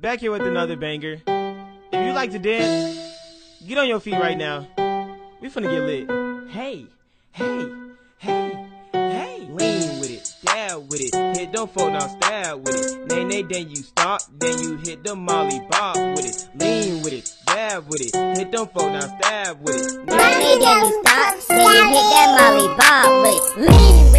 back here with another banger. If you like to dance, get on your feet right now. We finna get lit. Hey, hey, hey, hey. Lean with it, stab with it, hit them folk now, stab with it. Nay, then you stop, then you hit the molly bob with it. Lean with it, stab with it, hit them folk now, stab with it. Nay, then you stop, then you hit that molly bob with it. Lean